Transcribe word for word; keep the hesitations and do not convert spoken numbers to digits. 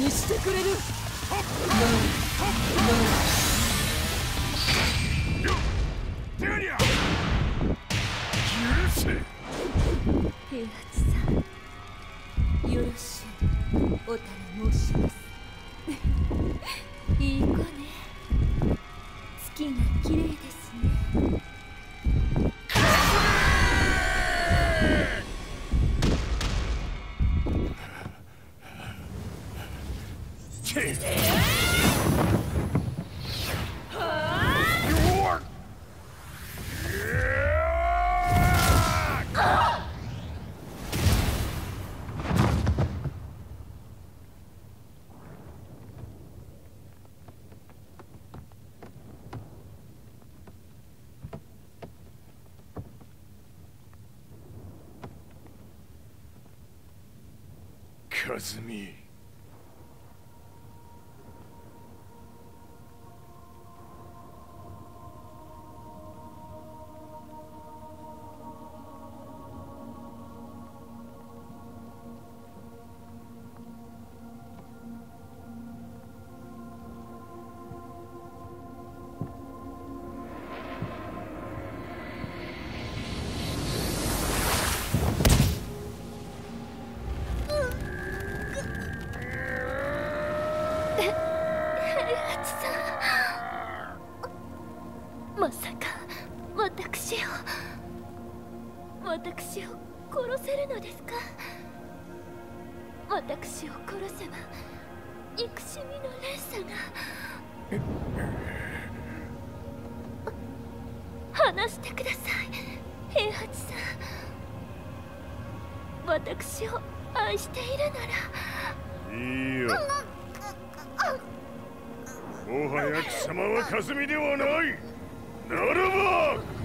にしてくれる。平八さん、よろしゅうおたら申します。いい子ね。月が綺麗ですね。 和美。 まさか私を私を殺せるのですか？私を殺せば憎しみの連鎖が。話してください、平八さん。私を愛しているなら。 いいよ。もはや貴様は和美ではない。ならば